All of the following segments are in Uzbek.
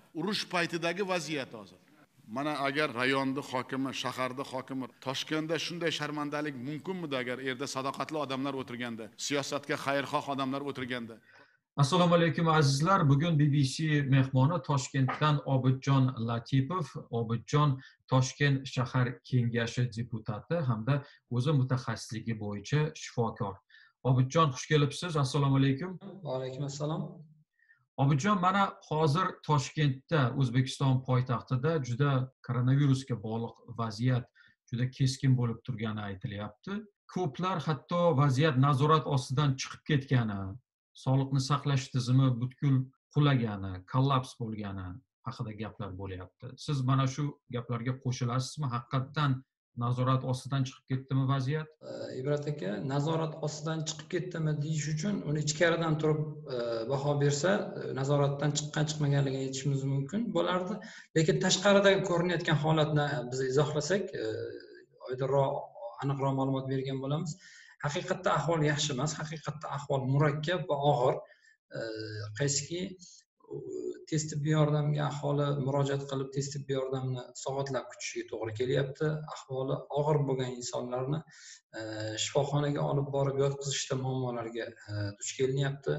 urush paytidagi vaziyat hozir. Mana agar rayonni hokimi, shaharda hokimi Toshkentda shunday sharmandalik mumkinmidi agar erda sadoqatli odamlar o'tirganda, siyosatga xayrixoh odamlar o'tirganda? Assalomu alaykum azizlar. Bugun BBC mehmoni Toshkentdan Obidjon Latipov. Obidjon Toshkent shahar kengashi deputati hamda o'zi mutaxassisligi bo'yicha shifokor. Obidjon, xush kelibsiz. Assalomu alaykum. Va alaykum assalom. Obidjon, mana hozir Toshkentda, O'zbekiston poytaxtida juda koronavirusga bog'liq vaziyat juda keskin bo'lib turgani aytilyapti. Ko'plar hatto vaziyat nazorat ostidan chiqib ketgani, sog'liqni saqlash tizimi butkul qulagani, kollaps bo'lgani haqida gaplar bo'lyapti. Siz mana shu gaplarga qo'shilasizmi? Haqiqatdan nazorat ostidan chiqib ketdimi vaziyat? Ibrat aka, nazorat ostidan chiqib ketdimi deyish uchun uni ichkaridan turib baho bersa, nazoratdan chiqqan-chiqmaganligini aytishimiz mumkin bo'lardi. Lekin tashqaridan ko'rinayotgan holatni biz izohlasak, oydinroq, aniqroq ma'lumot bergan bo'lamiz. Haqiqatda ahvol yaxshi emas, haqiqatda ahvol murakkab va og'ir. Qaysiki tez tibbiy yordamga aholi murojaat qilib, tez tibbiy yordamni soatlab kutishiga to'g'ri kelyapti. Ahvoli og'ir bo'lgan insonlarni shifoxonaga olib borib yotqizishda muammolarga duch kelinyapti.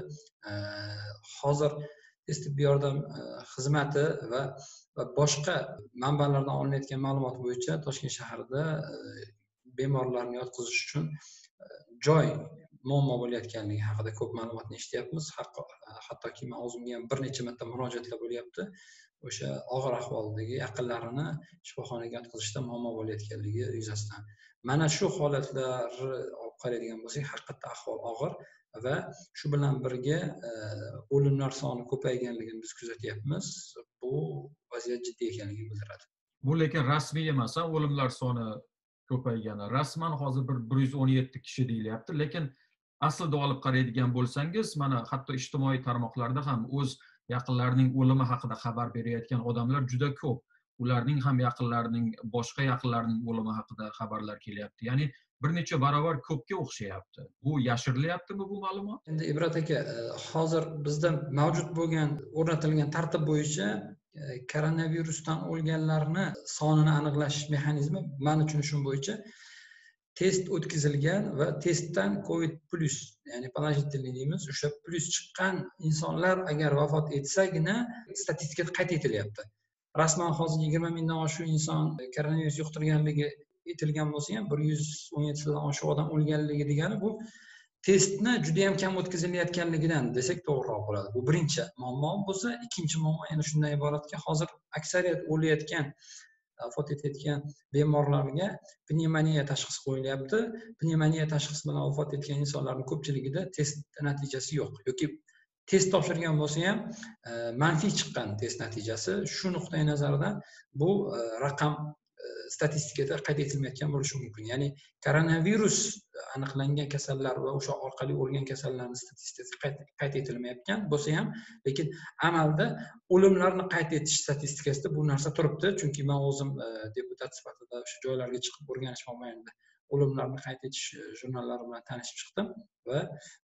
Hozir tez tibbiy yordam xizmati va boshqa manbalardan olinayotgan ma'lumot bo'yicha Toshkent shahrida bemorlarni yotqizish uchun joy muammo bo'layotganligi haqida ko'p ma'lumotni eshityapmiz. Hattoki men o'zimga ham bir necha marta murojaatlar bo'lyapti. O'sha og'ir ahvoldagi yaqinlarini shifoxonaga yotqizishda muammo bo'layotganligi yuzasidan. Mana shu holatlarni olib qaraydigan bo'lsak, haqiqatda ahvol og'ir va shu bilan birga o'limlar soni ko'payganligini biz kuzatyapmiz. Bu vaziyat jiddiy ekanligini bildiradi. Bu lekin rasmiy emas, o'limlar soni ko'paygani. Rasman hozir 117 kishi deyilyapti, lekin aslida olib qaraydigan bo'lsangiz, mana hatto ijtimoiy tarmoqlarda ham o'z yaqinlarining o'limi haqida xabar berayotgan odamlar juda ko'p. Ularning ham yaqinlarining, boshqa yaqinlarining o'limi haqida xabarlar kelyapti. Ya'ni bir necha barobar ko'pga o'xshayapti. Bu yashirilyaptimi bu ma'lumot? Endi Ibrat aka, hozir bizda mavjud bo'lgan o'rnatilgan tartib bo'yicha koronavirusdan o'lganlarni sonini aniqlash mexanizmi ma'lum tushunishim bo'yicha test o'tkazilgan va testdan COVID plus, ya'ni положительный deymiz, o'sha plus chiqqan insonlar agar vafot etsagina statistika qayd etilyapti. Rasman hozir 20 mingdan oshiq inson koronavirus yuqtirganligi aytilgan bo'lsa ham 117 dan oshiq odam o'lganligi degani bu testni juda ham kam o'tkazilayotganligidan desak to'g'riroq bo'ladi. Bu birinchi muammo bo'lsa, ikkinchi muammo yana shundan iboratki, hozir aksariyat o'layotgan, vafot etayotgan bemorlarga pnevmoniya tashxisi qo'yilyapti. Pnevmoniya tashxisi bilan vafot etgan insonlarning ko'pchiligida test natijasi yo'q yoki test topshirgan bo'lsa ham manfiy chiqqan test natijasi. Shu nuqtai nazardan bu raqam statistikada qayd etilmayotgan bo'lishi mumkin. Ya'ni koronavirus aniqlangan kasallar va o'sha orqali o'lgan kasallarning statistikasi qayd etilmayotgan bo'lsa ham, lekin amalda o'limlarni qayd etish statistikasida bu narsa turibdi. Chunki men o'zim deputat sifatida o'sha joylarga chiqib o'rganish mobaynida o'limlarni qayd etish jurnallari bilan tanishib chiqdim va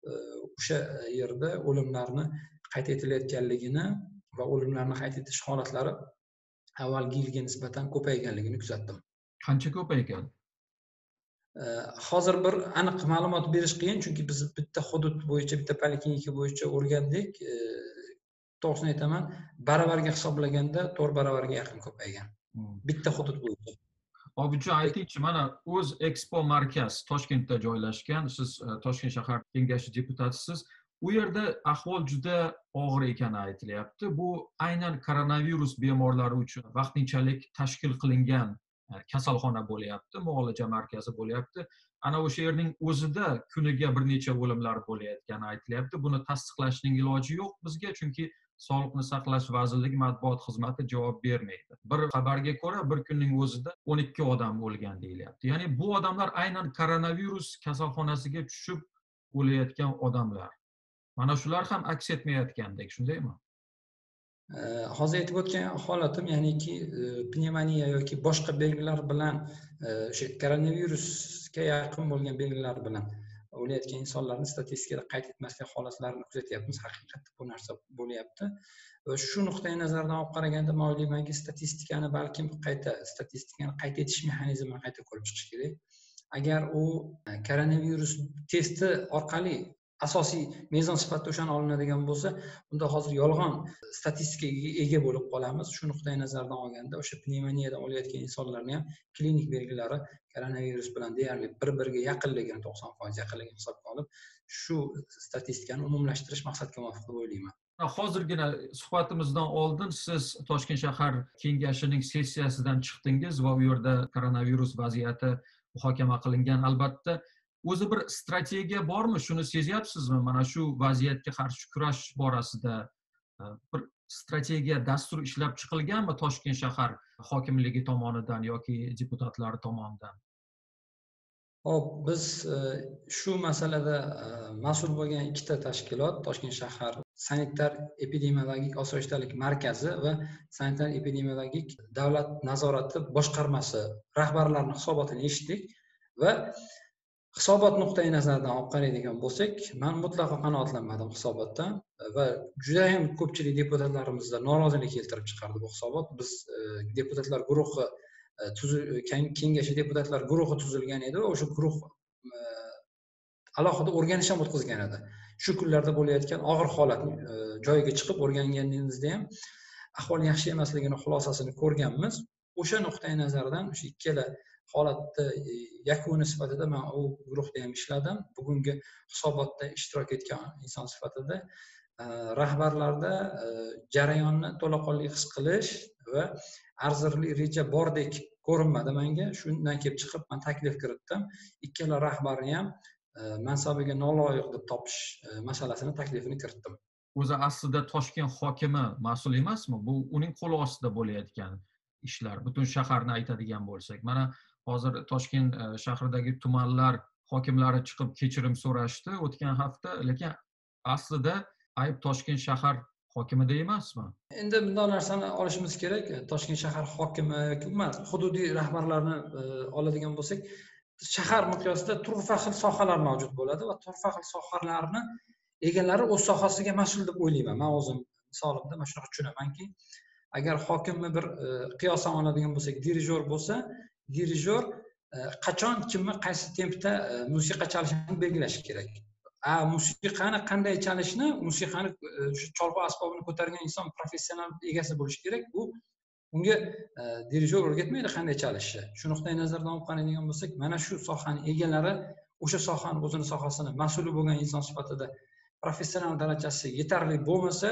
o'sha yerda o'limlarni qayd etilayotganligini va o'limlarni qayd etish holatlari avvalgi yilga nisbatan ko'payganligini kuzatdim. Qancha ko'paygan? Hozir bir aniq ma'lumot berish qiyin, chunki biz bitta hudud bo'yicha, bitta poliklinika bo'yicha o'rgandik. To'g'risini aytaman, baravarga hisoblaganda 4 baravarga yaqin ko'paygan. Bitta hudud bo'yicha. Obidjon, aytingchi, mana o'z Expo markaz Toshkentda joylashgan, siz Toshkent shahar kengashi deputatisiz. U yerda ahvol juda og'ir ekani aytilyapti. Bu aynan koronavirus bemorlari uchun vaqtinchalik tashkil qilingan kasalxona bo'lyapti, muolaja markazi bo'lyapti. Ana o'sha yerning o'zida kuniga bir necha o'limlar bo'layotgani aytilyapti. Buni tasdiqlashning iloji yo'q bizga, chunki Sog'liqni saqlash vazirligi matbuot xizmati javob bermaydi. Bir xabarga ko'ra bir kunning o'zida 12 odam o'lgan deyilyapti. Ya'ni bu odamlar aynan koronavirus kasalxonasiga tushib o'layotgan odamlar. Mana shular ham aks etmayotgandek, shundaymi? Hozir aytib o'tgan holatim, ya'niki pnevmoniya yoki boshqa belgilar bilan o'sha koronavirusga yaqin bo'lgan belgilar bilan o'layotgan insonlarni statistikada qayd etmaslik holatlarini kuzatyapmiz. Haqiqatda bu narsa bo'lyapti. Va shu nuqtai nazardan olib qaraganda men o'ylaymanki, statistikani qayd etish mexanizmini qayta ko'rib chiqish kerak. Agar u koronavirus testi orqali asosiy mezon sifatida o'shani olinadigan bo'lsa, unda hozir yolg'on statistikaga ega bo'lib qolamiz. Shu nuqtai nazardan olganda o'sha pnevmoniyadan o'layotgan insonlarning ham klinik belgilari koronavirus bilan deyarli bir-biriga yaqinligini 90% yaqinligini hisobga olib, shu statistikani umumlashtirish maqsadga muvofiq deb o'ylayman. Hozirgina suhbatimizdan oldin siz Toshkent shahar kengashining sessiyasidan chiqdingiz va u yerda koronavirus vaziyati muhokama qilingan. Albatta, o'zi bir strategiya bormi? Shuni sezyapsizmi? Mana shu vaziyatga qarshi kurash borasida bir strategiya, dastur ishlab chiqilganmi Toshkent shahar hokimligi tomonidan yoki deputatlari tomonidan? Hop, biz shu masalada mas'ul bo'lgan ikkita tashkilot, Toshkent shahar sanitar epidemiologik osoyishtalik markazi va sanitar epidemiologik davlat nazorati boshqarmasi rahbarlarining hisobotini eshitdik va hisobot nuqtai nazaridan olib qaraydigan bo'lsak, men mutlaqo qanoatlanmadim hisobotdan va juda ham ko'pchilik deputatlarimizda norozilik keltirib chiqardi bu hisobot. Biz deputatlar guruhi kengashi deputatlar guruhi tuzilgan edi va o'sha guruh alohida o'rganish ham o'tkazgan edi. Shu kunlarda bo'layotgan og'ir holatni joyiga chiqib o'rganganimizda ham ahvol yaxshi emasligini xulosasini ko'rganmiz. O'sha nuqtai nazardan o'sha ikkala holatni yakuni sifatida men u guruhda ham ishladim. Bugungi hisobotda ishtirok etgan inson sifatida rahbarlarda jarayonni to'laqonli his qilish va arzirli reja bordek ko'rinmadi menga. Shundan kelib chiqib men taklif kiritdim. Ikkala rahbarni ham mansabiga noloyiq deb topish masalasini taklifini kiritdim. O'zi aslida Toshkent hokimi mas'ul emasmi? Bu uning qo'li ostida bo'layotgan ishlar. Butun shaharni aytadigan bo'lsak, mana hozir Toshkent shahridagi tumanlar hokimlari chiqib kechirim so'rashdi o'tgan hafta, lekin aslida ayb Toshkent shahar hokimida emasmi? Endi bunday narsani olishimiz kerak. Toshkent shahar hokimi yoki hududiy rahbarlarni oladigan bo'lsak, shahar miqyosida turfa xil sohalar mavjud bo'ladi va turfa xil sohalarni egalari o'z sohasiga mas'ul deb o'ylayman. Men o'zim misolimda mana shunaqa tushunamanki, agar hokimni bir qiyosan oladigan bo'lsak, dirijor bo'lsa, dirijor qachon kimni qaysi tempda musiqa chalishini belgilashi kerak. Musiqani qanday chalishni, musiqani shu cholg'u asbobini ko'targan inson professional egasi bo'lishi kerak. Bu unga dirijor o'rgatmaydi qanday chalishni. Shu nuqtai nazardan olib qaraydigan bo'lsak, mana shu sohaning egalari o'sha sohani o'zini sohasini mas'uli bo'lgan inson sifatida professional darajasi yetarli bo'lmasa,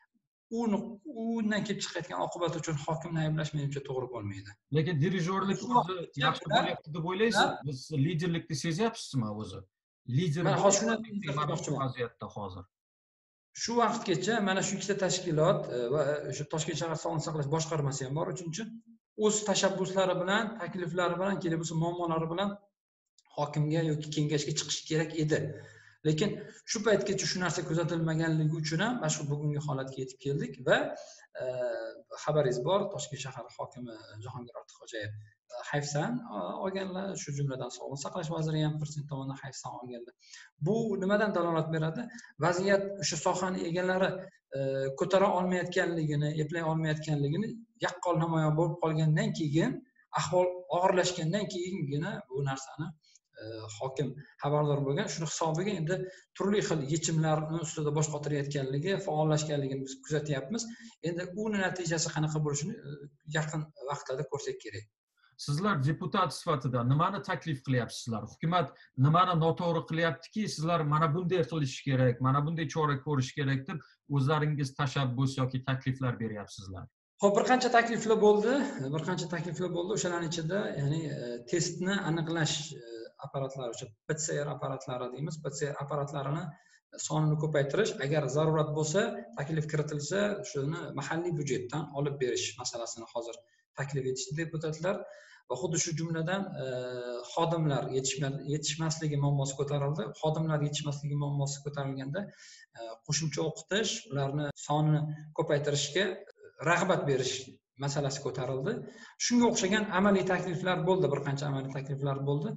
undan kelib chiqayotgan oqibat uchun hokimni ayblash menimcha to'g'ri bo'lmaydi. Lekin dirijorlik o'zi yaxshi bo'lyapti deb o'ylaysiz? Biz liderlikni sezyapsizmi o'zi? Lider vaziyatda hozir. Shu vaqtgacha mana shu ikkita tashkilot va o'sha Toshkent shahar sog'liqni saqlash boshqarmasi ham bor, uchinchi o'z tashabbuslari bilan, takliflari bilan, kelib bo'lsa muammolari bilan hokimga yoki kengashga chiqish kerak edi. Lekin shu paytgacha shu narsa kuzatilmaganligi uchun ham mana shu bugungi holatga yetib keldik va xabaringiz bor, Toshkent shahar hokimi Jahongir Ortiqxo'jayev hayfsan olganlar, shu jumladan Sog'liqni saqlash vaziri ham prezident tomonidan hayfsan olganlar. Bu nimadan dalolat beradi? Vaziyat o'sha sohaning egalari ko'tara olmayotganligini, eplay olmayotganligini yaqqol namoyon bo'lib qolgandan keyin, ahvol og'irlashgandan keyingina bu narsani hokim xabardor bo'lgan. Shuni hisobiga endi turli xil yechimlarni ustida bosh qotirayotganligi, faollashganligini biz kuzatyapmiz. Endi uning natijasi qanaqa bo'lishini yaqin vaqtlarda ko'rsak kerak. Sizlar deputat sifatida nimani taklif qilyapsizlar? Hukumat nimani noto'g'ri qilyaptiki, sizlar mana bunday qilish kerak, mana bunday chora ko'rish kerak deb o'zlaringiz tashabbus yoki takliflar beryapsizlar? Xo'p, bir qancha takliflar bo'ldi. O'shalarning ichida, ya'ni testni aniqlash apparatlari, o'sha PCR apparatlari deymiz. PCR apparatlarini sonini ko'paytirish, agar zarurat bo'lsa, taklif kiritilsa, shuni mahalliy byudjetdan olib berish masalasini hozir taklif etishdi deputatlar va xuddi shu jumladan xodimlar yetishmasligi muammosi ko'tarildi. Xodimlar yetishmasligi muammosi ko'tarilganda qo'shimcha o'qitish, ularni sonini ko'paytirishga rag'bat berish masalasi ko'tarildi. Shunga o'xshagan amaliy takliflar bo'ldi, bir qancha amaliy takliflar bo'ldi.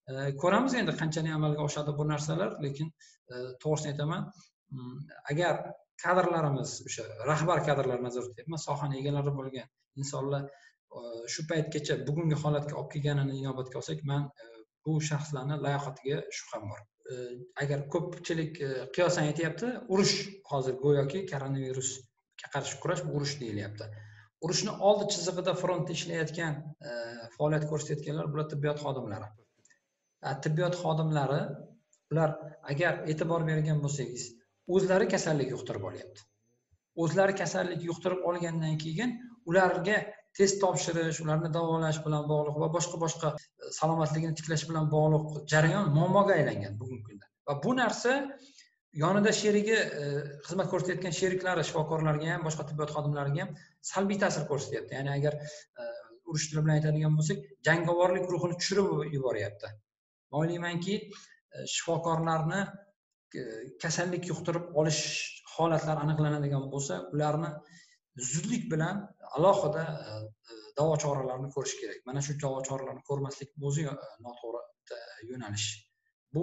Ko'ramiz endi qanchalik amalga oshadi bu narsalar, lekin to'g'risini aytaman, agar kadrlarimiz, o'sha rahbar kadrlar nazarda tutyapman, sohani egalari bo'lgan insonlar shu paytgacha bugungi holatga olib kelganini inobatga olsak, men bu shaxslarni layoqatiga shubham bor. Agar ko'pchilik qiyosan aytyapti, urush hozir go'yoki koronavirusga qarshi kurash bu urush deyilyapti. Urushni oldi chizig'ida frontda ishlayotgan, faoliyat ko'rsatayotganlar bular tibbiyot xodimlari. Tibbiyot xodimlari, ular agar e'tibor bergan bo'lsangiz, o'zlari kasallik yuqtirib olyapti. O'zlari kasallik yuqtirib olgandan keyin ularga test topshirish, ularni davolash bilan bog'liq va boshqa salomatligini tiklash bilan bog'liq jarayon muammoga aylangan bugungi kunda. Va bu narsa yonida sherigi, xizmat ko'rsatayotgan sheriklari, shifokorlarga ham, boshqa tibbiyot xodimlariga ham salbiy ta'sir ko'rsatyapti. Ya'ni agar urush tili bilan aytadigan bo'lsak, jangovorlik ruhini tushirib yuboryapti. O'ylaymanki, shifokorlarni kasallik yuqtirib olish holatlari aniqlanadigan bo'lsa, ularni zudlik bilan alohida davo choralarini ko'rish kerak. Mana shu davo choralarini ko'rmaslik o'zi noto'g'ri yo'nalish. Bu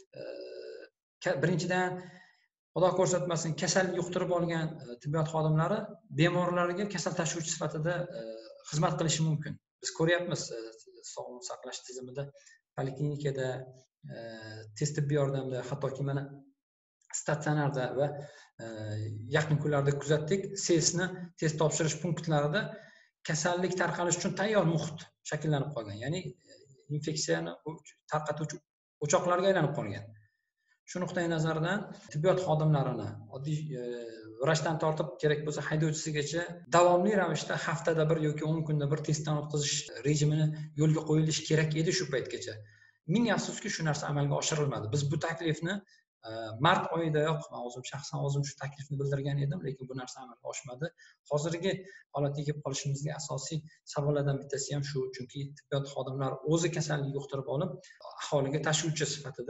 birinchidan, Xudo ko'rsatmasin, kasallik yuqtirib olgan tibbiyot xodimlari bemorlarga kasal tashuvchi sifatida xizmat qilishi mumkin. Biz ko'ryapmiz, sog'liqni saqlash tizimida, poliklinikada, tez tibbiy yordamda, hattoki mana statsionarda va yaqin kunlarda kuzatdik, SESni test topshirish punktlarida kasallik tarqalish uchun tayyor muhit shakllanib qolgan. Ya'ni infeksiyani tarqatuvchi o'choqlarga aylanib qolgan. Shu nuqtai nazardan tibbiyot xodimlarini oddiy vrachdan tortib kerak bo'lsa haydovchisigacha davomli ravishda haftada bir yoki 10 kunda bir testdan o'tkazish rejimini yo'lga qo'yilishi kerak edi shu paytgacha. Ming afsuski shu narsa amalga oshirilmadi. Biz bu taklifni mart oyidayoq shaxsan o'zim shu taklifni bildirgan edim, lekin bu narsa amalga oshmadi. Hozirgi holatga kelib qolishimizga asosiy sabablardan bittasi ham shu, chunki tibbiyot xodimlari o'zi kasallik yuqtirib olib, aholiga tashuvchi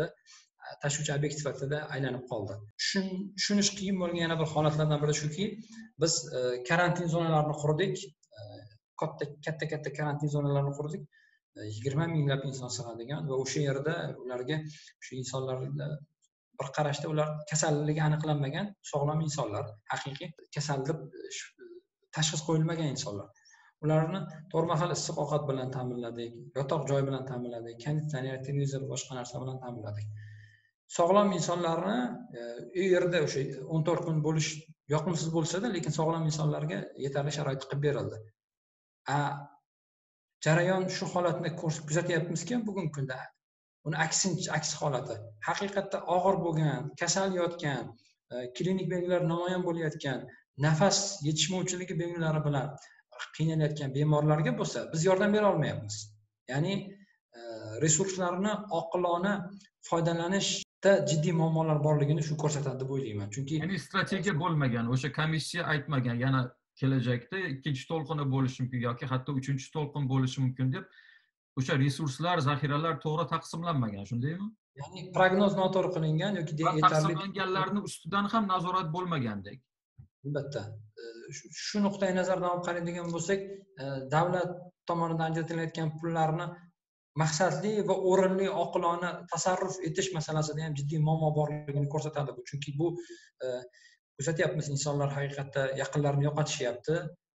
obyekt sifatida aylanib qoldi. Tushunish qiyin bo'lgan yana bir holatlardan biri shuki, biz karantin zonalarini qurdik, katta karantin zonalarini qurdik, 20 minglab inson sig'adigan va o'sha yerda ularga shu insonlarga bir qarashda ular kasalligi aniqlanmagan sog'lom insonlar, haqiqiy kasal deb tashxis qo'yilmagan insonlar. Ularni to'rt mahal issiq ovqat bilan ta'minladik, yotoq joy bilan ta'minladik, konditsioner, televizor, boshqa narsa bilan ta'minladik. Sog'lom insonlarni u yerda o'sha 14 kun bo'lish yoqimsiz bo'lsa-da, lekin sog'lom insonlarga yetarli sharoit qilib berildi. Jarayon shu holatni kuzatyapmizki, bugungi kunda uni aksi holati. Haqiqatda og'ir bo'lgan, kasal yotgan, klinik belgilar namoyon bo'layotgan, nafas yetishmovchiligi belgilari bilan qiynalayotgan bemorlarga bo'lsa, biz yordam bera olmayapmiz. Ya'ni resurslarni oqilona foydalanishda jiddiy muammolar borligini shu ko'rsatadi deb o'ylayman. Chunki ya'ni strategiya bo'lmagan, o'sha komissiya aytmagan, yana kelajakda ikkinchi to'lqini bo'lishi mumkin yoki hatto uchinchi to'lqin bo'lishi mumkin deb o'sha resurslar, zaxiralar to'g'ri taqsimlanmagan, shundaymi? Ya'ni prognoz noto'g'ri qilingan yoki yetarli taqsimlanganlarning ustidan ham nazorat bo'lmagandek. Albatta. Shu nuqtai nazardan olib qaraydigan bo'lsak, davlat tomonidan ajratilayotgan pullarni maqsadli va o'rinli oqilona tasarruf etish masalasida ham jiddiy muammo borligini ko'rsatadi bu. Chunki bu kuzatyapmiz, insonlar haqiqatda yaqinlarini yo'qotishyapti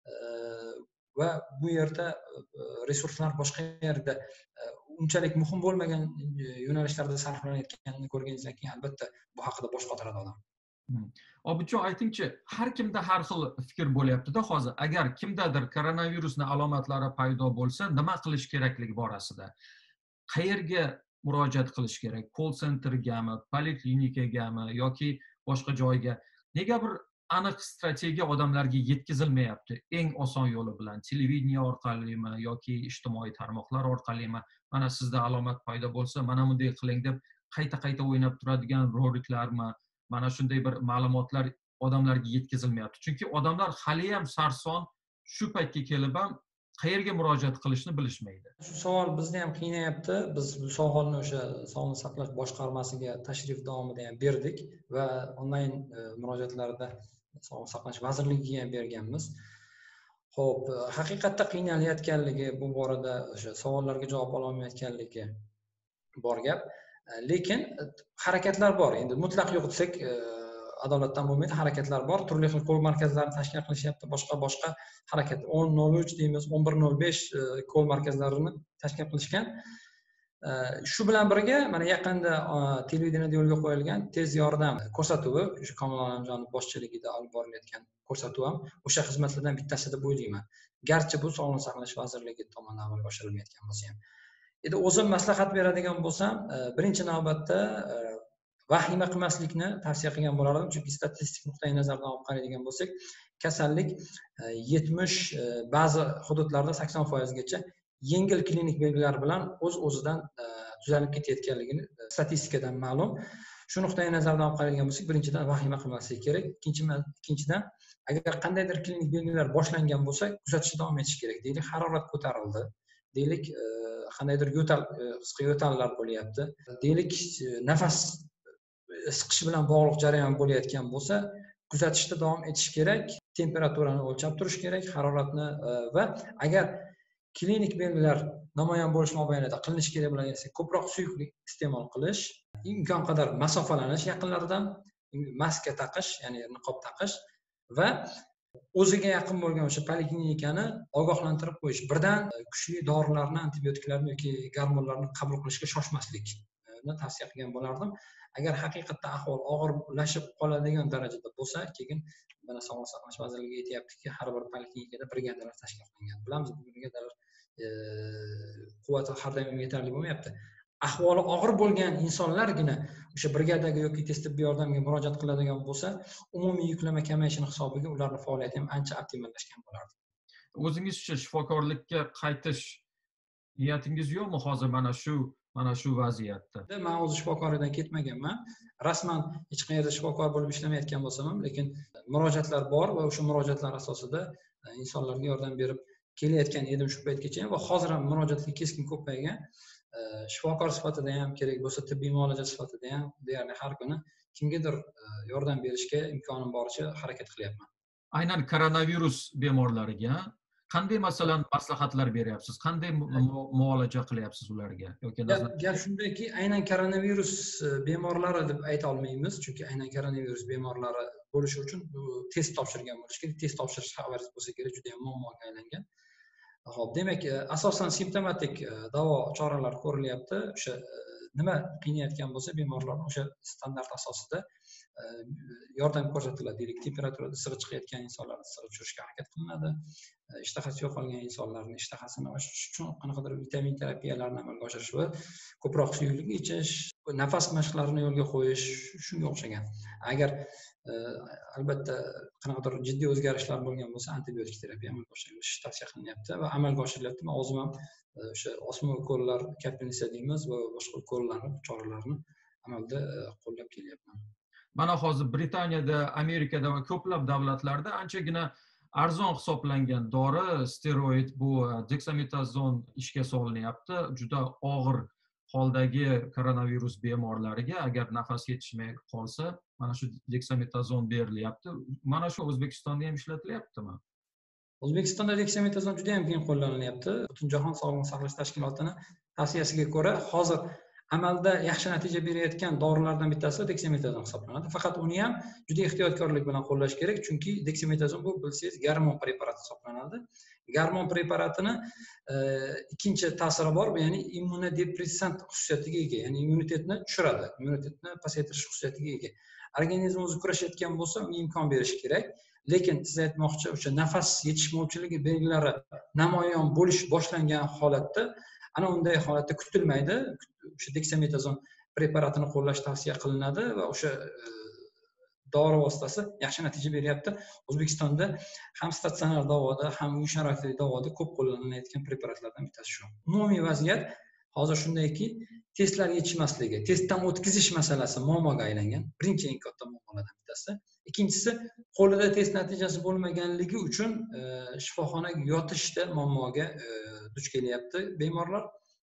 va bu yerda resurslar boshqa yerda unchalik muhim bo'lmagan yo'nalishlarda sarflanayotganini ko'rganingizdan keyin albatta bu haqida bosh qotiradi odam. Obidjon, aytingchi, har kimda har xil fikr bo'lyapti-da hozir. Agar kimdadir koronavirusning alomatlari paydo bo'lsa, nima qilish kerakligi borasida? Qayerga murojaat qilish kerak? Call centergami, poliklinikagami yoki boshqa joyga? Nega bir aniq strategiya odamlarga yetkazilmayapti? Eng oson yo'li bilan televideniya orqalimi yoki ijtimoiy tarmoqlar orqalimi? Mana sizda alomat paydo bo'lsa, mana bunday qiling deb qayta o'ynab turadigan roliklarmi? Mana shunday bir ma'lumotlar odamlarga yetkazilmayapti. Chunki odamlar hali ham sarson shu paytga kelib ham qayerga murojaat qilishni bilishmaydi. Shu savol bizni ham qiynayapti. Biz bu savolni o'sha Sog'liqni saqlash boshqarmasiga tashrif davomida ham berdik va onlayn murojaatlarda Sog'liqni saqlash vazirligiga ham berganmiz. Xo'p, haqiqatda qiynalayotganligi, bu borada o'sha savollarga javob ola olmayotganligi bor gap. Lekin harakatlar bor. Endi mutlaq yo'q desak adolatdan bo'lmaydi. Harakatlar bor. Turli xil ko'l markazlarini tashkil qilishyapti. Boshqa harakat 10:03 deymiz, 11:05 ko'l markazlarini tashkil qilishgan. Shu bilan birga mana yaqinda televideniyada yo'lga qo'yilgan tez yordam ko'rsatuvi, o'sha Komil Allamjonov boshchiligida olib borilayotgan ko'rsatuv ham o'sha xizmatlardan bittasi deb o'ylayman. Garchi bu Sog'liqni saqlash vazirligi tomonidan amalga oshirilmayotgan bo'lsa ham. Endi o'zim maslahat beradigan bo'lsam, birinchi navbatda vahima qilmaslikni tavsiya qilgan bo'lardim, chunki statistik nuqtai nazardan olib qaraydigan bo'lsak, kasallik 70, ba'zi hududlarda 80% gacha yengil klinik belgilar bilan o'z-o'zidan tuzalib ketayotganligini statistikadan ma'lum. Shu nuqtai nazardan olib qaraydigan bo'lsak, birinchidan vahima qilmaslik kerak. Ikkinchidan, agar qandaydir klinik belgilar boshlangan bo'lsa, kuzatishda davom etish kerak. Deylik, harorat ko'tarildi. Deylik, qandaydir qisqa yo'tallar bo'lyapti. Deylik, nafas siqishi bilan bog'liq jarayon bo'layotgan bo'lsa, kuzatishda davom etish kerak, temperaturani o'lchab turish kerak, haroratni va agar klinik belgilar namoyon bo'lish mobaynida qilinishi kerak bo'lgan narsa ko'proq suyuqlik iste'mol qilish, imkon qadar masofalanish yaqinlaridan, maska taqish, ya'ni niqob taqish va o'ziga yaqin bo'lgan o'sha poliklinikani ogohlantirib qo'yish. Birdan kuchli dorilarni, antibiotiklarni yoki gormonlarni qabul qilishga shoshmaslikni tavsiya qilgan bo'lardim. Agar haqiqatda ahvol og'irlashib qoladigan darajada bo'lsa, keyin mana Sog'liqni saqlash vazirligi aytayaptiki, har bir poliklinikada brigadalar tashkil qilingan. Bilamiz, bu brigadalar quvvati har doim yetarli bo'lmayapti. Ahvoli og'ir bo'lgan insonlargina o'sha brigadaga yoki tez tibbiy yordamga murojaat qiladigan bo'lsa, umumiy yuklama kamayishini hisobiga ularning faoliyati ham ancha optimallashgan bo'lardi. O'zingizcha shifokorlikka qaytish niyatingiz yo'qmi hozir mana shu vaziyatda? Men o'zi shifokoridan ketmaganman. Rasman hech qayerda shifokor bo'lib ishlamayotgan bo'lsam ham, lekin murojaatlar bor va o'sha murojaatlar asosida insonlarga yordam berib kelayotgan edim shu paytgacha va hozir ham murojaatlar keskin ko'paygan. Shifokor sifatida ham kerak bo'lsa, tibbiy muolaja sifatida ham deyarli har kuni kimgadir yordam berishga imkonim boricha harakat qilyapman. Aynan koronavirus bemorlariga qanday masalan maslahatlar beryapsiz? Qanday muolaja qilyapsiz ularga? Yoki gap shundaki, aynan koronavirus bemorlari deb ayta olmaymiz, chunki aynan koronavirus bemorlari bo'lishi uchun test topshirgan bo'lish kerak. Test topshirish xabaringiz bo'lsa kerak, juda ham muammoga aylangan. Xo'p, demak, asosan simptomatik davo choralari ko'rilyapti. O'sha nima qiynayotgan bo'lsa, bemorlarni o'sha standart asosida yordam ko'rsatiladi. Deylik, temperaturada issig'i chiqayotgan insonlarni issig'i tushirishga harakat qilinadi. Ishtahasi yo'qolgan insonlarni ishtahasini ochish uchun qanaqadir vitamin terapiyalarini amalga oshirish va ko'proq suyuqlik ichish, nafas mashqlarini yo'lga qo'yish, shunga o'xshagan. Agar albatta qanaqadir jiddiy o'zgarishlar bo'lgan bo'lsa, antibiotik terapiya amalga oshirilishi tavsiya qilinyapti va amalga oshirilyapti. Men o'zim ham o'sha osma ukollar, kapelnisiya deymiz va boshqa ukollarni, choralarni amalda qo'llab kelyapman. Mana hozir Britaniyada, Amerikada va ko'plab davlatlarda anchagina arzon hisoblangan dori, steroid, bu deksametazon ishga solinyapti. Juda og'ir holdagi koronavirus bemorlariga agar nafas yetishmay qolsa, mana shu deksametazon berilyapti. Mana shu O'zbekistonda ham ishlatilyaptimi? O'zbekistonda deksametazon juda ham keng qo'llanilyapti. Butunjahon Sog'liqni saqlash tashkilotining tavsiyasiga ko'ra, hozir amalda yaxshi natija berayotgan dorilardan bittasi deksametazon hisoblanadi. Faqat uni ham juda ehtiyotkorlik bilan qo'llash kerak, chunki deksametazon bu bilsangiz gormon preparati hisoblanadi. Gormon preparatini ikkinchi ta'siri bor, ya'ni immunodepressant xususiyatiga ega, ya'ni immunitetni tushiradi, immunitetni pasaytirish xususiyatiga ega. Organizm o'zi kurashayotgan bo'lsa, unga imkon berish kerak. Lekin siz aytmoqchi, o'sha nafas yetishmovchiligi belgilari namoyon bo'lish boshlangan holatda, ana unday holatda kutilmaydi. O'sha deksametazon preparatini qo'llash tavsiya qilinadi va o'sha dori vositasi yaxshi natija beryapti. O'zbekistonda ham statsionar davoda, ham uy sharoitidagi davoda ko'p qo'llanayotgan preparatlardan bittasi shu. Umumiy vaziyat hozir shundayki, testlar yetishmasligi, testdan o'tkazish masalasi muammoga aylangan. Birinchi eng katta muammolardan bittasi. Ikkinchisi, qo'lida test natijasi bo'lmaganligi uchun shifoxonaga yotishda muammoga duch kelyapti bemorlar.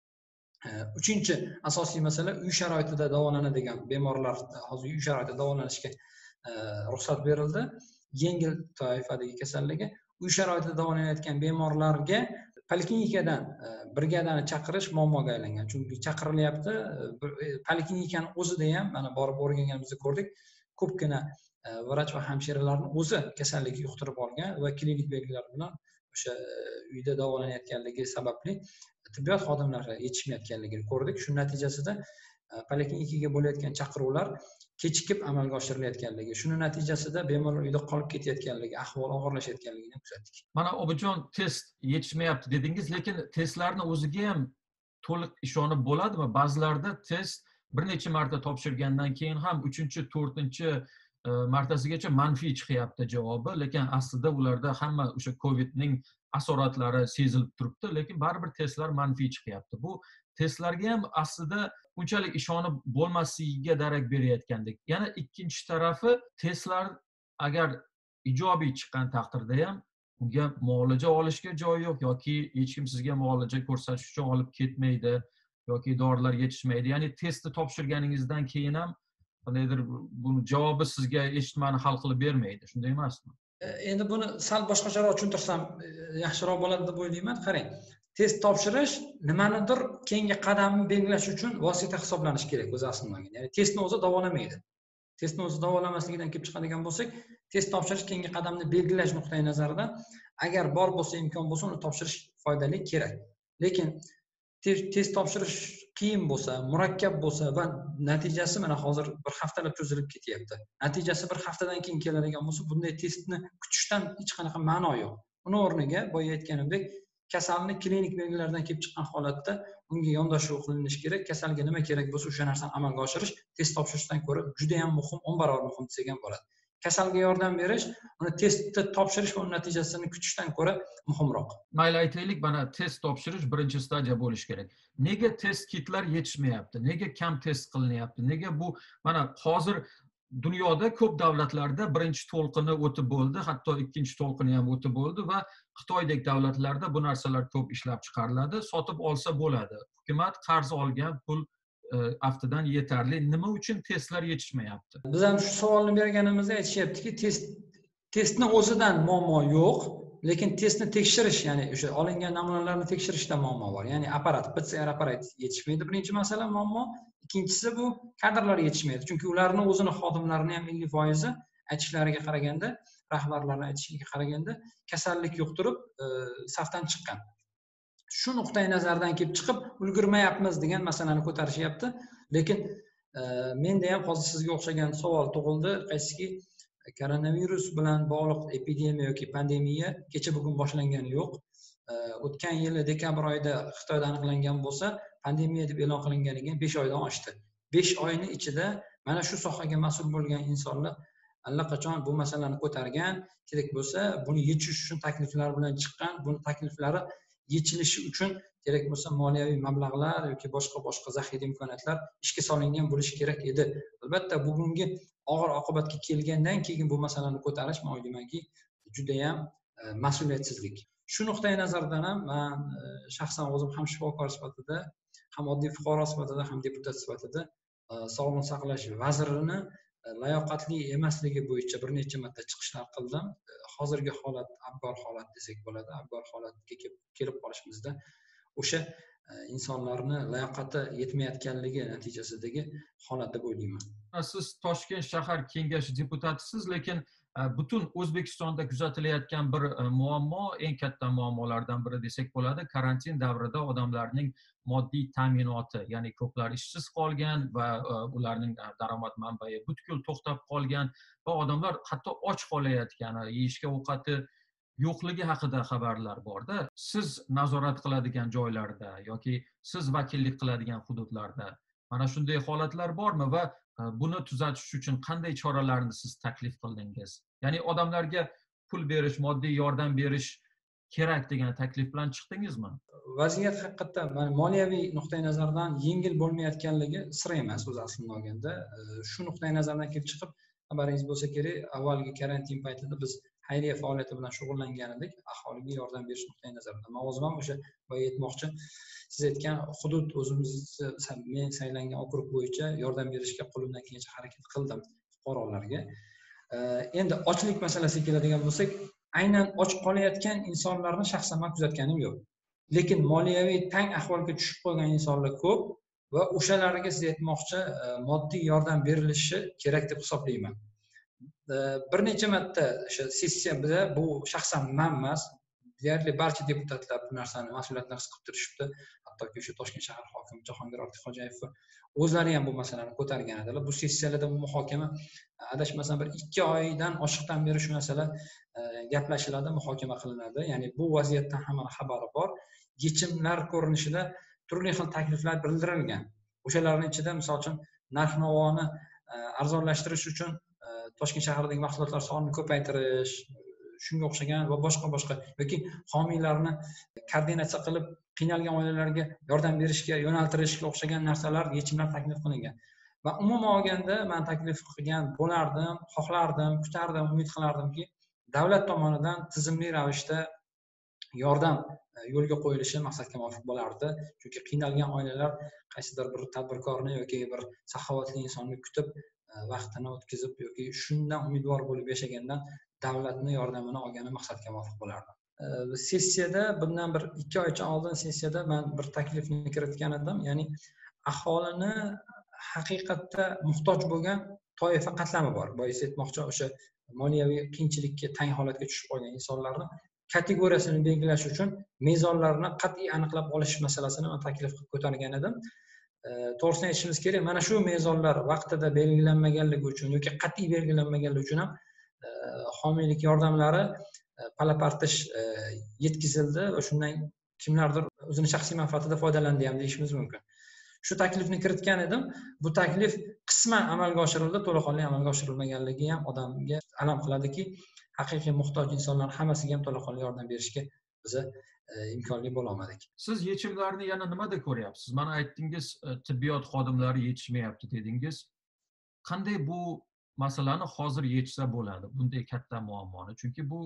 Uchinchi asosiy masala, uy sharoitida davolanadigan bemorlar hozir uy sharoitida davolanishga ruxsat berildi. Yengil toifadagi kasalligi uy sharoitida davolanayotgan bemorlarga poliklinikadan brigadani chaqirish muammoga aylangan. Chunki chaqirilyapti, poliklinikani o'zida ham mana borib o'rganganimizda ko'rdik, ko'pgina vrach va hamshiralarni o'zi kasallikni yuqtirib olgan va klinik belgilar bilan o'sha uyda davolanayotganligi sababli tibbiyot xodimlari yetishmayotganligini ko'rdik. Shu natijasida poliklinikaga bo'layotgan chaqiruvlar kechikib amalga oshirilayotganligi, shuni natijasida bemorlar uyda qolib ketayotganligi, ahvol og'irlashayotganligini kuzatdik. Mana Obidjon, test yetishmayapti dedingiz, lekin testlarni o'ziga ham to'liq ishonib bo'ladimi? Ba'zilarda test bir necha marta topshirgandan keyin ham 3-chi, 4-chi martasigacha manfiy chiqyapti javobi, lekin aslida ularda hamma o'sha Covidning asoratlari sezilib turibdi, lekin baribir testlar manfiy chiqyapti. Bu testlarga ham aslida unchalik ishonib bo'lmasligiga darak berayotgandek. Yana ikkinchi tarafi, testlar agar ijobiy chiqqan taqdirda ham unga muolaja olishga joy yo'q yoki hech kim sizga muolaja ko'rsatish uchun olib ketmaydi yoki dorilar yetishmaydi. Ya'ni testni topshirganingizdan keyin ham qandaydir buni javobi sizga hech nimani hal qilib bermaydi. Shunday emasmi? Endi buni sal boshqacharoq tushuntirsam yaxshiroq bo'ladi deb o'ylayman. Qarang, test topshirish nimanidir keyingi qadamni belgilash uchun vosita hisoblanishi kerak o'zi aslida. Ya'ni testni o'zi davolamaydi. Testni o'zi davolamasligidan kelib chiqadigan bo'lsak, test topshirish keyingi qadamni belgilash nuqtai nazaridan agar bor bo'lsa, imkon bo'lsa, uni topshirish foydali, kerak. Lekin test topshirish qiyin bo'lsa, murakkab bo'lsa va natijasi mana hozir bir haftalab cho'zilib ketyapti. Natijasi bir haftadan keyin keladigan bo'lsa, bunday testni kutishdan hech qanaqa ma'no yo'q. Uni o'rniga boya aytganimdek, kasalni klinik belgilardan kelib chiqqan holatda unga yondashuv qilinishi kerak. Kasalga nima kerak bo'lsa, o'sha narsani amalga oshirish test topshirishdan ko'ra juda ham muhim, 10 barobar muhim desak ham bo'ladi. Kasalga yordam berish, uni testni topshirish va uning natijasini kutishdan ko'ra muhimroq. Mayli aytaylik, mana test topshirish birinchi stadiya bo'lishi kerak. Nega test kitlar yetishmayapti? Nega kam test qilinyapti? Nega bu mana hozir dunyoda ko'p davlatlarda birinchi to'lqini o'tib bo'ldi, hatto ikkinchi to'lqini ham o'tib bo'ldi va Xitoydek davlatlarda bu narsalar ko'p ishlab chiqariladi, sotib olsa bo'ladi. Hukumat qarz olgan pul aftidan yetarli. Nima uchun testlar yetishmayapti? Biz ham shu savolni berganimizda aytishyaptiki, testni o'zidan muammo yo'q, lekin testni tekshirish, ya'ni o'sha olingan namunalarni tekshirishda muammo bor. Ya'ni apparat, PCR apparat yetishmaydi, birinchi masala muammo. Ikkinchisi bu kadrlar yetishmaydi. Chunki ularning o'zini xodimlarini ham 50% aytishlariga qaraganda, rahbarlarning aytishiga qaraganda kasallik yuqtirib safdan chiqqan. Shu nuqtai nazardan kelib chiqib ulgurmayapmiz degan masalani ko'tarishyapti. Lekin menda ham hozir sizga o'xshagan savol tug'ildi, qaysiki koronavirus bilan bog'liq epidemiya yoki pandemiya kecha bugun boshlangani yo'q. O'tgan yili dekabr oyida Xitoyda aniqlangan bo'lsa, pandemiya deb e'lon qilinganiga 5 oydan oshdi. 5 oyning ichida mana shu sohaga mas'ul bo'lgan insonlar allaqachon bu masalani ko'targan, kerak bo'lsa buni yechish uchun takliflar bilan chiqqan, buni takliflari yechilishi uchun kerak bo'lsa moliyaviy mablag'lar yoki boshqa zaxira imkoniyatlar ishga solingan bo'lishi kerak edi. Albatta bugungi og'ir oqibatga kelgandan keyin bu masalani ko'tarish men o'ylaymanki juda ham mas'uliyatsizlik. Shu nuqtai nazardan ham men shaxsan o'zim ham shifokor sifatida, ham oddiy fuqaro sifatida, ham deputat sifatida Sog'liqni saqlash vazirini layoqatli emasligi bo'yicha bir necha marta chiqishlar qildim. Hozirgi holat abgor holat desak bo'ladi. Abgor holatga kelib qolishimizda o'sha insonlarni layoqati yetmayotganligi natijasidagi holat deb o'ylayman. Siz Toshkent shahar kengashi deputatisiz, lekin butun O'zbekistonda kuzatilayotgan bir muammo, eng katta muammolardan biri desak bo'ladi, karantin davrida odamlarning moddiy ta'minoti, ya'ni ko'plar ishsiz qolgan va ularning daromad manbai butkul to'xtab qolgan va odamlar hatto och qolayotgani, yeyishga ovqati yo'qligi haqida xabarlar borda. Siz nazorat qiladigan joylarda yoki siz vakillik qiladigan hududlarda mana shunday holatlar bormi va buni tuzatish uchun qanday choralarni siz taklif qildingiz? Ya'ni odamlarga pul berish, moddiy yordam berish kerak degan taklif bilan chiqdingizmi? Vaziyat haqiqatdan moliyaviy nuqtai nazardan yengil bo'lmayotganligi sir emas o'zi aslida olganda. Shu nuqtai nazardan kelib chiqib, xabaringiz bo'lsa kerak, avvalgi karantin paytida biz xayriya faoliyati bilan shug'ullangan edik, aholiga yordam berish nuqtai nazaridan. Men o'zim ham o'sha boya aytmoqchi, siz aytgan hudud o'zimizni men saylangan okrug bo'yicha yordam berishga qo'limdan kelgancha harakat qildim fuqarolarga. Endi ochlik masalasiga keladigan bo'lsak, aynan och qolayotgan insonlarni shaxsan men kuzatganim yo'q. lekin moliyaviy tang ahvolga tushib qolgan insonlar ko'p va o'shalarga siz aytmoqchi moddiy yordam berilishi kerak deb hisoblayman. Bir necha marta o'sha sessiyada bu shaxsan men emas, deyarli barcha deputatlar bu narsani mas'uliyatini his qilib turishibdi. Hattoki o'sha Toshkent shahar hokimi Jahongir Ortiqxo'jayev o'zlari ham bu masalani ko'targan edilar. Bu sessiyalarda muhokama adashmasam bir 2 oydan oshiqdan beri shu masala gaplashiladi, muhokama qilinadi. Ya'ni bu vaziyatdan hamma xabari bor. Yechimlar ko'rinishida turli xil takliflar bildirilgan. O'shalarning ichida misol uchun narx-navoni arzonlashtirish uchun Toshkent shahridagi mahsulotlar sonini ko'paytirish, shunga o'xshagan va boshqa yoki homiylarni koordinatsiya qilib qiynalgan oilalarga yordam berishga yo'naltirishga o'xshagan narsalar, yechimlar taklif qilingan. Va umuman olganda men taklif qilgan bo'lardim, xohlardim, kutardim, umid qilardimki, davlat tomonidan tizimli ravishda yordam yo'lga qo'yilishi maqsadga muvofiq bo'lardi. Chunki qiynalgan oilalar qaysidir bir tadbirkorni yoki bir saxovatli insonni kutib vaqtini o'tkazib yoki shundan umidvor bo'lib yashagandan davlatni yordamini olgani maqsadga muvofiq bo'lardi. Sessiyada bundan bir 2 oycha oldin sessiyada men bir taklifni kiritgan edim. Ya'ni aholini haqiqatda muhtoj bo'lgan toifa qatlami bor. Bois aytmoqchi, o'sha moliyaviy qiyinchilikka, tang holatga tushib qolgan insonlarni kategoriyasini belgilash uchun mezonlarni qat'iy aniqlab olish masalasini men taklif qilib ko'targan edim. To'g'risini aytishimiz kerak, mana shu mezonlar vaqtida belgilanmaganligi uchun yoki qat'iy belgilanmaganligi uchun ham homiylik yordamlari pala-partish yetkazildi va shundan kimlardir o'zini shaxsiy manfaatida foydalandi ham deyishimiz mumkin. Shu taklifni kiritgan edim. Bu taklif qisman amalga oshirildi, to'laqonli amalga oshirilmaganligi ham odamga alam qiladiki, haqiqiy muhtoj insonlar hammasiga ham to'laqonli yordam berishga biz imkonli bo'la olmadik. Siz yechimlarni yana nimada ko'ryapsiz? Mana aytdingiz, tibbiyot xodimlari yetishmayapti dedingiz. Qanday bu masalani hozir yechsa bo'ladi, bunday katta muammoni? Chunki bu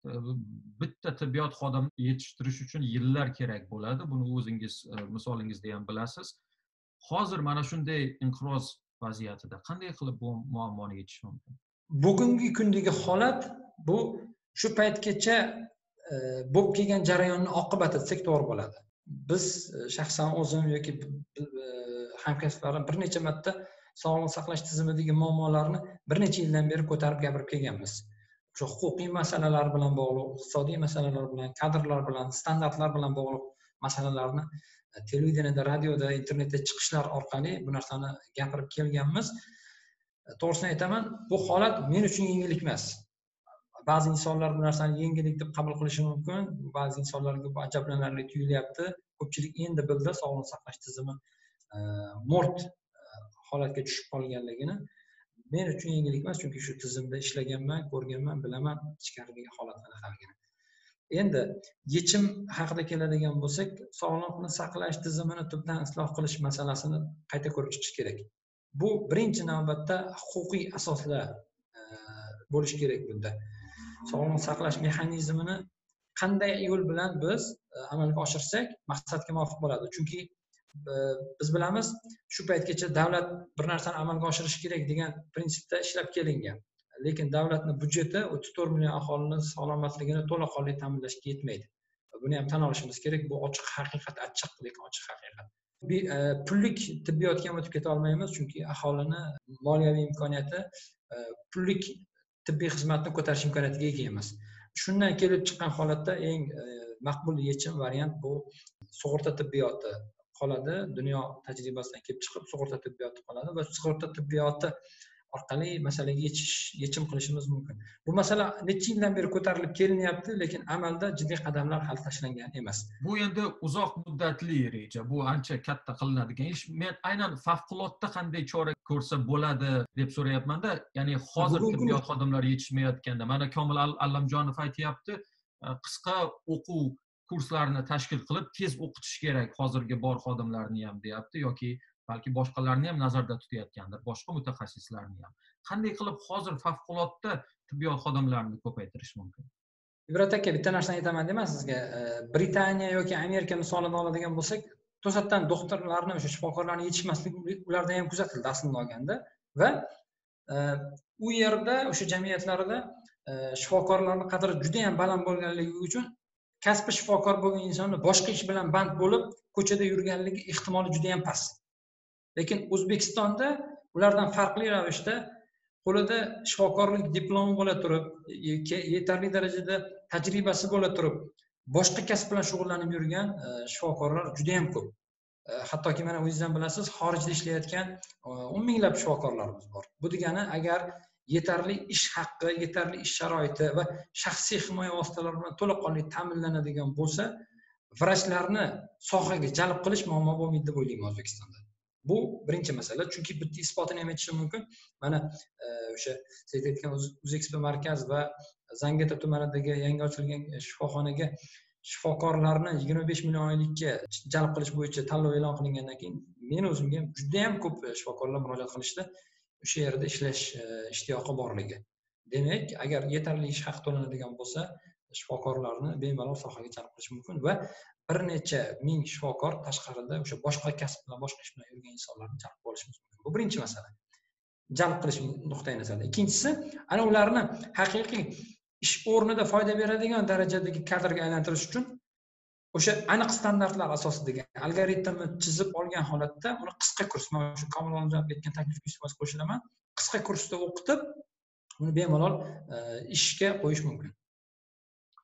bitta tibbiyot xodim yetishtirish uchun yillar kerak bo'ladi. Buni o'zingiz misolingizda ham bilasiz. Hozir mana shunday inqiroz vaziyatida qanday qilib bu muammoni yechish mumkin? Bugungi kundagi holat bu shu paytgacha bo'lib kelgan jarayonni oqibati desak to'g'ri bo'ladi. Biz shaxsan o'zim yoki hamkasblarim bir necha marta sog'liqni saqlash tizimidagi muammolarni bir necha yildan beri ko'tarib gapirib kelganmiz. Shu huquqiy masalalar bilan bog'liq, iqtisodiy masalalar bilan, kadrlar bilan, standartlar bilan bog'liq masalalarni televideniyada, radioda, internetda chiqishlar orqali bu narsani gapirib kelganmiz. To'g'risini aytaman, bu holat men uchun yengillik emas. Ba'zi insonlar bu narsani yengillik deb qabul qilishi mumkin, ba'zi insonlarga bu ajablanarli tuyulyapti. Ko'pchilik endi bildi sog'liqni saqlash tizimi mort holatga tushib qolganligini. Men uchun yengillik emas, chunki shu tizimda ishlaganman, ko'rganman, bilaman ichkaridagi holat qanaqaligini. Endi yechim haqida keladigan bo'lsak, sog'liqni saqlash tizimini tubdan isloh qilish masalasini qayta ko'rib chiqish kerak. Bu birinchi navbatda huquqiy asoslar bo'lishi kerak bunda. Sog'liqni saqlash mexanizmini qanday yo'l bilan biz amalga oshirsak maqsadga muvofiq bo'ladi. Chunki biz bilamiz, shu paytgacha davlat bir narsani amalga oshirishi kerak degan prinsipda ishlab kelingan. Lekin davlatning budjeti 34 million aholini salomatligini to'laqonli ta'minlashga yetmaydi. Buni ham tan olishimiz kerak. Bu ochiq haqiqat, achchiq lekin ochiq haqiqat. Pullik tibbiyotga ham o'tib keta olmaymiz, chunki aholini moliyaviy imkoniyati pullik tibbiy xizmatni ko'tarish imkoniyatiga ega emas. Shundan kelib chiqqan holatda eng maqbul yechim variant bu sug'urta tibbiyoti qoladi. Dunyo tajribasidan kelib chiqib sug'urta tibbiyoti qoladi va sug'urta tibbiyoti orqali masalaga yechim qilishimiz mumkin. Bu masala necha yildan beri ko'tarilib kelinyapti, lekin amalda jiddiy qadamlar hali tashlangan emas. Bu endi uzoq muddatli reja, bu ancha katta qilinadigan ish. Men aynan favqulodda qanday chora ko'rsa bo'ladi deb so'rayapman-da. Ya'ni hozir tibbiyot xodimlari yetishmayotganda, mana Komil Allamjonov aytayapti, qisqa o'quv kurslarini tashkil qilib tez o'qitish kerak hozirgi bor xodimlarni ham deyapti, yoki balki boshqalarni ham nazarda tutayotgandir, boshqa mutaxassislarni ham. Qanday qilib hozir favqulodda tibbiyot xodimlarini ko'paytirish mumkin? Ibrat aka, bitta narsani aytaman deyman sizga. Britaniya yoki Amerika misolini oladigan bo'lsak, to'satdan doktorlarni, o'sha shifokorlarni yetishmasligi ularda ham kuzatildi aslında olganda va u yerda o'sha jamiyatlarda shifokorlarning qadri juda ham baland bo'lganligi uchun kasbi shifokor bo'lgan insonni boshqa ish bilan band bo'lib ko'chada yurganligi ehtimoli juda ham past. Lekin O'zbekistonda ulardan farqli ravishda qo'lida shifokorlik diplomi bo'la turib, yetarli darajada tajribasi bo'la turib, boshqa kasb bilan shug'ullanib yurgan shifokorlar juda ham ko'p. Hattoki mana o'zingiz ham bilasiz, xorijda ishlayotgan 10 minglab shifokorlarimiz bor. Bu degani agar yetarli ish haqqi, yetarli ish sharoiti va shaxsiy himoya vositalari bilan to'laqonli ta'minlanadigan bo'lsa, vrachlarni sohaga jalb qilish muammo bo'lmaydi deb o'ylayman O'zbekistonda. Bu birinchi masala, chunki bitta isbotini ham aytishim mumkin. Mana o'sha siz aytgan O'zekspo markaz va Zangiota tumanidagi yangi ochilgan shifoxonaga shifokorlarni 25 million oylikka jalb qilish bo'yicha tanlov e'lon qilingandan keyin men o'zimga ham juda ham ko'p shifokorlar murojaat qilishdi o'sha yerda ishlash ishtiyoqi borligi. Demak, agar yetarli ish haqi to'lanadigan bo'lsa, shifokorlarni bemalol sohaga jalb qilish mumkin va bir necha ming shifokor tashqarida o'sha boshqa kasb bilan, boshqa ish bilan yurgan insonlarni jalb qilishimiz mumkin. Bu birinchi masala. Jalb qilish nuqtai nazaridan. Ikkinchisi, ana ularni haqiqiy ish o'rnida foyda beradigan darajadagi kadrga aylantirish uchun o'sha aniq standartlar asosidagi algoritmni chizib olgan holatda uni qisqa kurs, mana shu Komil Olimjonov aytgan taklifga istimos qo'shilaman, qisqa kursda o'qitib, uni bemalol ishga qo'yish mumkin.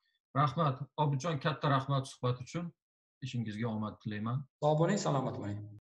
Rahmat, Obidjon, katta rahmat suhbat uchun. Ishingizga omad tilayman. Sog' bo'ling, salomat bo'ling.